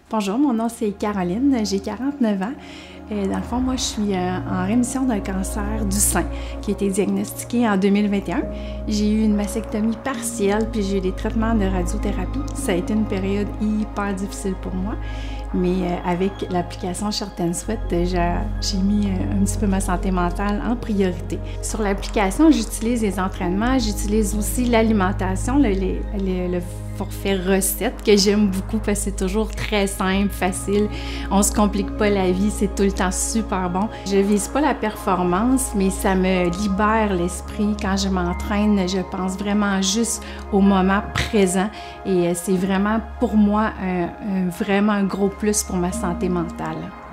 Bonjour, mon nom c'est Caroline, j'ai 49 ans. Dans le fond, moi je suis en rémission d'un cancer du sein qui a été diagnostiqué en 2021. J'ai eu une mastectomie partielle puis j'ai eu des traitements de radiothérapie. Ça a été une période hyper difficile pour moi, mais avec l'application Short and Sweat, j'ai mis un petit peu ma santé mentale en priorité. Sur l'application, j'utilise les entraînements, j'utilise aussi l'alimentation, le forfait recette que j'aime beaucoup parce que c'est toujours très simple, facile. On se complique pas la vie, c'est tout le temps super bon. Je vise pas la performance, mais ça me libère l'esprit. Quand je m'entraîne, je pense vraiment juste au moment présent et c'est vraiment pour moi vraiment un gros plus pour ma santé mentale.